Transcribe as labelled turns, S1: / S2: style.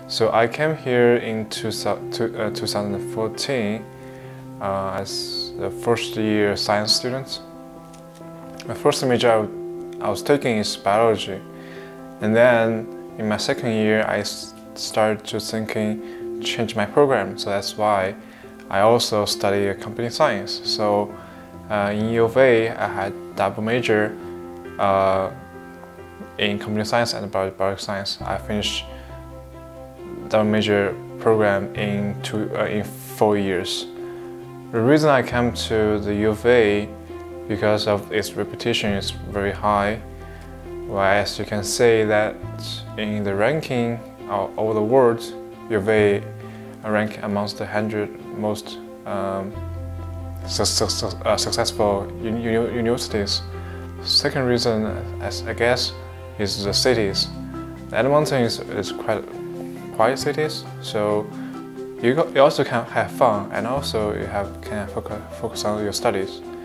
S1: So I came here in 2014 as a first-year science student. My first major I was taking is biology, and then in my second year I started to change my program. So that's why I also study computing science. So in U of A I had double major in computing science and biological science. I finished double major program in 4 years. The reason I came to the U of A because of its reputation is very high. Well, as you can say that in the ranking of all the world, U of A rank amongst the 100 most successful universities. Second reason, as I guess, is the cities. Edmonton is quite quiet cities, so you also can have fun, and also you can focus on your studies.